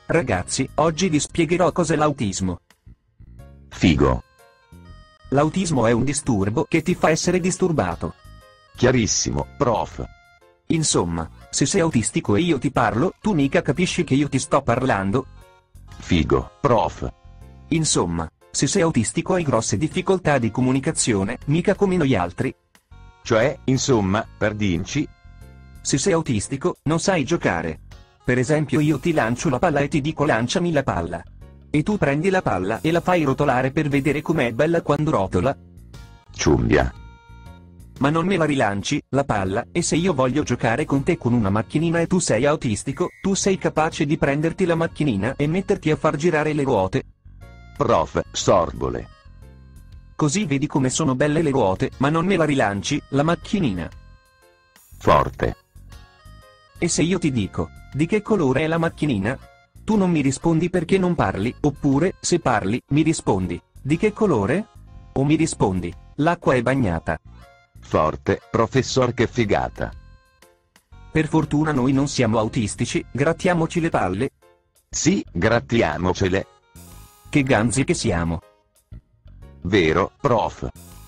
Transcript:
Ragazzi, oggi vi spiegherò cos'è l'autismo. Figo. L'autismo è un disturbo che ti fa essere disturbato. Chiarissimo, prof. Insomma, se sei autistico e io ti parlo, tu mica capisci che io ti sto parlando? Figo, prof. Insomma, se sei autistico hai grosse difficoltà di comunicazione, mica come noi altri. Cioè, insomma, per dirci, Se sei autistico, non sai giocare. Per esempio io ti lancio la palla e ti dico lanciami la palla. E tu prendi la palla e la fai rotolare per vedere com'è bella quando rotola. ciumbia. Ma non me la rilanci, la palla, e se io voglio giocare con te con una macchinina e tu sei autistico, tu sei capace di prenderti la macchinina e metterti a far girare le ruote. Prof, sorgole. Così vedi come sono belle le ruote, ma non me la rilanci, la macchinina. Forte. E se io ti dico, di che colore è la macchinina? Tu non mi rispondi perché non parli, oppure, se parli, mi rispondi, di che colore? O mi rispondi, l'acqua è bagnata. Forte, professor, che figata. Per fortuna noi non siamo autistici, grattiamoci le palle. Sì, grattiamocele. Che ganzi che siamo. Vero, prof.